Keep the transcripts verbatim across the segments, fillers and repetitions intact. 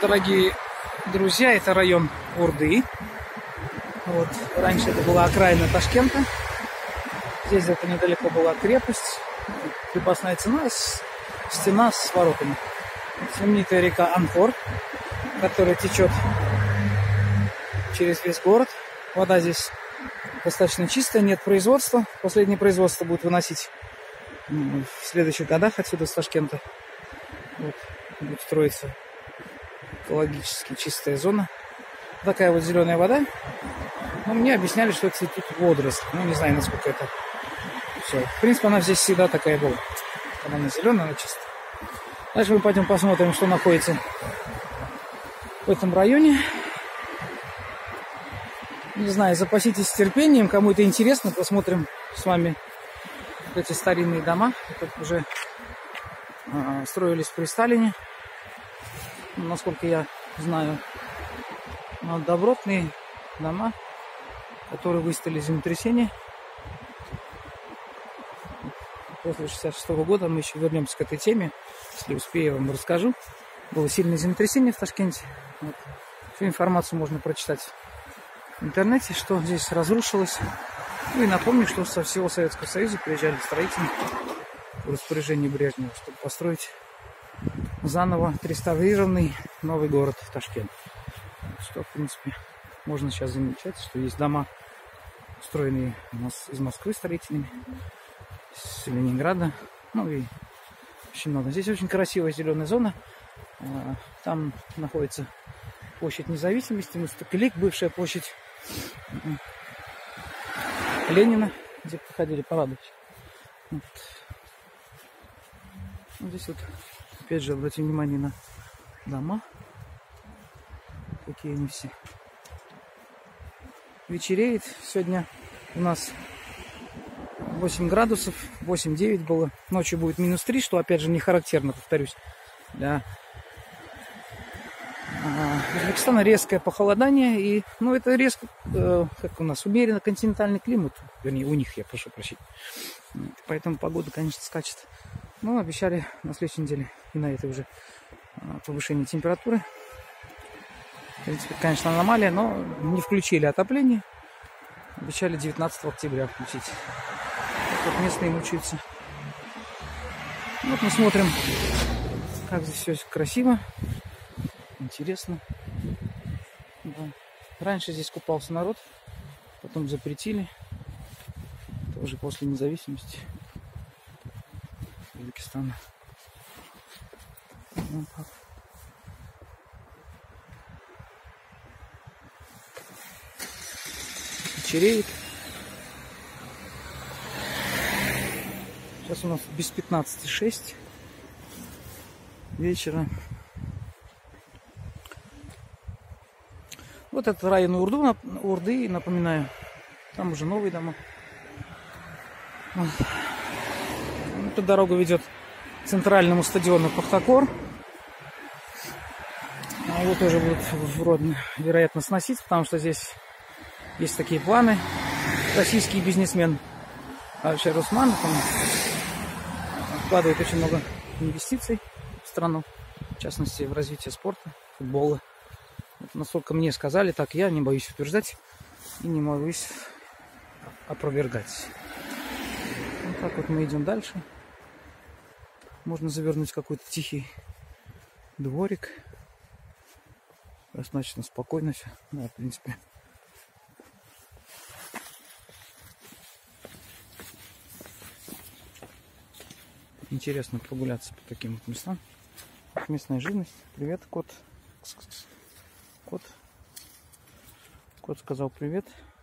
дорогие друзья, это район Урды. Вот. Раньше это была окраина Ташкента. Здесь где-то недалеко была крепость, крепостная стена, стена с воротами. Знаменитая река Анхор, которая течет через весь город. Вода здесь достаточно чистая, нет производства. Последнее производство будет выносить в следующих годах отсюда, с Ташкента. Вот. Будет строиться экологически чистая зона. Такая вот зеленая вода. Но мне объясняли, что это цветут водоросли. Ну, не знаю, насколько это все. В принципе, она здесь всегда такая была. Когда она зеленая, она чистая. Дальше мы пойдем посмотрим, что находится в этом районе. Не знаю, запаситесь терпением. Кому это интересно, посмотрим с вами эти старинные дома. Это уже а, строились при Сталине. Насколько я знаю, добротные дома, которые выстояли землетрясение. После шестьдесят шестого года мы еще вернемся к этой теме. Если успею, я вам расскажу. Было сильное землетрясение в Ташкенте. Вот. Всю информацию можно прочитать в интернете, что здесь разрушилось. Ну и напомню, что со всего Советского Союза приезжали строители в распоряжении Брежнева, чтобы построить заново отреставрированный новый город Ташкент. Что, в принципе, можно сейчас замечать, что есть дома, устроенные из Москвы строителями, с Ленинграда, ну и очень много. Здесь очень красивая зеленая зона. Там находится площадь Независимости, Мустафилик, бывшая площадь Ленина, где проходили парады. Вот. Здесь вот, опять же, обратим внимание на дома, какие они все. Вечереет. Сегодня у нас восемь градусов, восемь-девять было. Ночью будет минус три, что, опять же, не характерно, повторюсь, для Узбекистана. Резкое похолодание. И, ну, это резко, э, как у нас, умеренно континентальный климат. Вернее, у них, я прошу прощения. Поэтому погода, конечно, скачет. Но обещали на следующей неделе и на этой уже повышение температуры. В принципе, конечно, аномалия, но не включили отопление. Обещали девятнадцатого октября включить. Тут местные мучаются. Вот мы смотрим, как здесь все красиво, интересно. Да. Раньше здесь купался народ, потом запретили. Тоже после независимости Узбекистана. Вот так. Вечереет. Сейчас у нас без пятнадцати шесть вечера. Вот это район Урду, Урды, напоминаю. Там уже новые дома. Эта дорога ведет к центральному стадиону Пахтакор. А его тоже будут вроде, вероятно, сносить, потому что здесь есть такие планы. Российский бизнесмен Альшер Усманов вкладывает очень много инвестиций в страну, в частности в развитие спорта, футбола. Вот насколько мне сказали, так я не боюсь утверждать и не боюсь опровергать. Вот так вот мы идем дальше. Можно завернуть какой-то тихий дворик. Достаточно спокойно все. Да, в принципе. Интересно прогуляться по таким вот местам. Местная живность. Привет, кот. Кот. Кот сказал привет.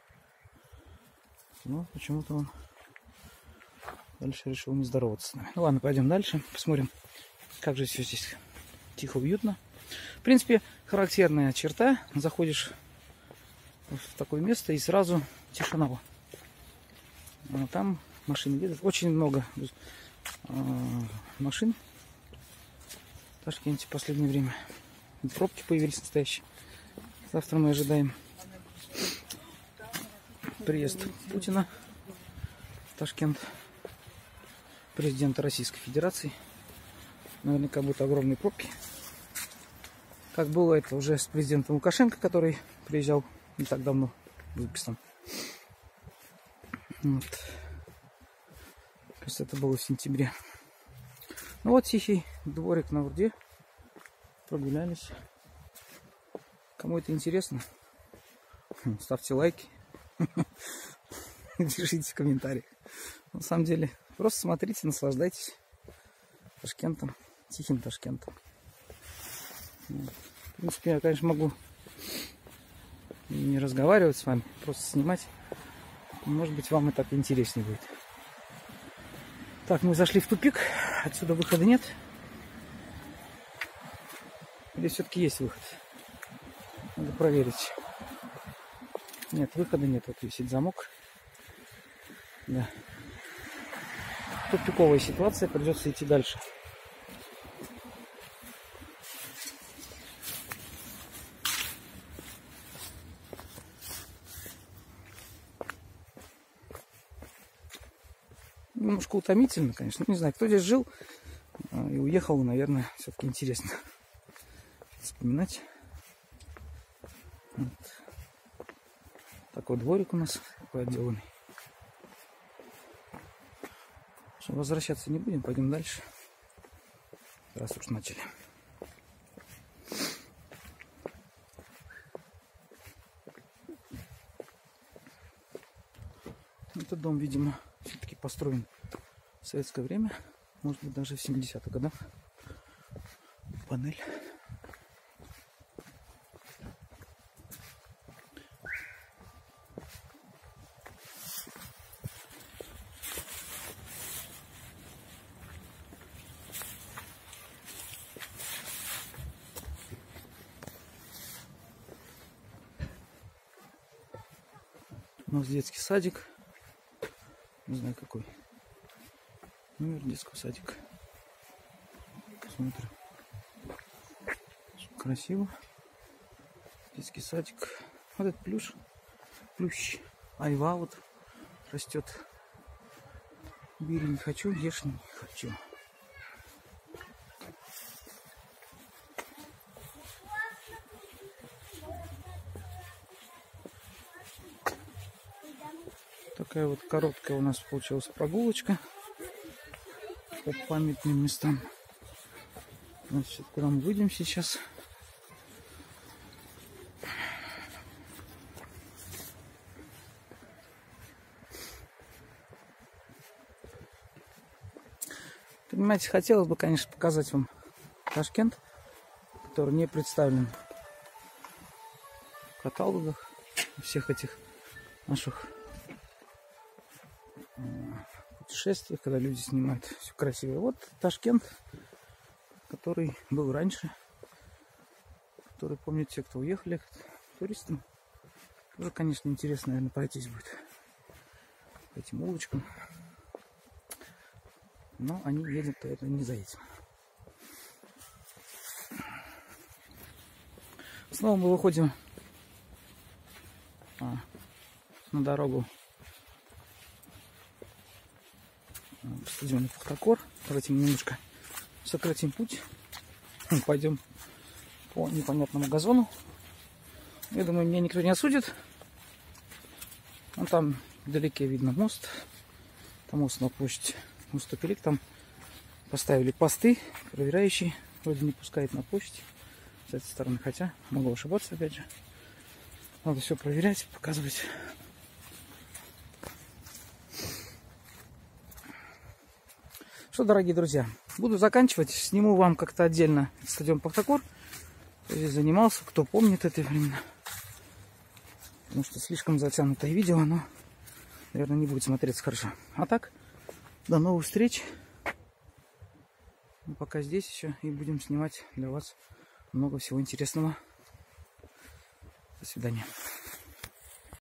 Но почему-то он дальше решил не здороваться с нами. Ну ладно, пойдем дальше. Посмотрим, как же все здесь тихо, уютно. В принципе, характерная черта. Заходишь в такое место и сразу тишина. А там машины едут. Очень много машин в Ташкенте в последнее время. Пробки появились настоящие. Завтра мы ожидаем приезд Путина в Ташкент, президента Российской Федерации. Наверняка будут огромные пробки. как было это уже с президентом Лукашенко, который приезжал не так давно в Узбекистан. Вот. Кажется, это было в сентябре. Ну вот тихий дворик на Урде. Прогулялись. Кому это интересно, ставьте лайки. Пишите в комментариях. На самом деле, просто смотрите, наслаждайтесь Ташкентом, тихим Ташкентом. В принципе, я, конечно, могу не разговаривать с вами, просто снимать. Может быть, вам и так интереснее будет. Так, мы зашли в тупик. Отсюда выхода нет. Или все-таки есть выход? Надо проверить. Нет, выхода нет. Вот висит замок. Да. Тупиковая ситуация. Придется идти дальше. Немножко утомительно, конечно. Не знаю, кто здесь жил и уехал, наверное, все-таки интересно вспоминать. Вот. Такой дворик у нас, такой отделанный. Что, возвращаться не будем, пойдем дальше. Раз уж начали. Этот дом, видимо, все-таки построен в советское время, может быть, даже в семидесятых годах. Панель. У нас детский садик. Не знаю какой. Номер детского садика. Посмотрим. Красиво. Детский садик. Вот этот плюш. Плющ. Айва вот растет. Бери не хочу, ешь не хочу. Такая вот короткая у нас получилась прогулочка по памятным местам. Значит, куда мы выйдем сейчас? Понимаете, хотелось бы, конечно, показать вам Ташкент, который не представлен в каталогах всех этих наших путешествиях, когда люди снимают все красиво. Вот Ташкент, который был раньше, который помнят те, кто уехали туристам. Тоже, конечно, интересно, наверное, пройтись будет по этим улочкам. Но они едут, то это не за этим. Снова мы выходим а, на дорогу в стадионе Пахтакор. Давайте мы немножко сократим путь. Пойдем по непонятному газону. Я думаю, меня никто не осудит. Вон там вдалеке видно мост. Там мост на площадь Мустапелик. Там поставили посты, проверяющие. Вроде не пускает на площадь с этой стороны. Хотя могу ошибаться, опять же. Надо все проверять, показывать. Что, дорогие друзья, буду заканчивать. Сниму вам как-то отдельно стадион Пахтакор. Кто здесь занимался, кто помнит это времена. Потому что слишком затянутое видео, оно, наверное, не будет смотреться хорошо. А так, до новых встреч. Мы пока здесь еще и будем снимать для вас много всего интересного. До свидания.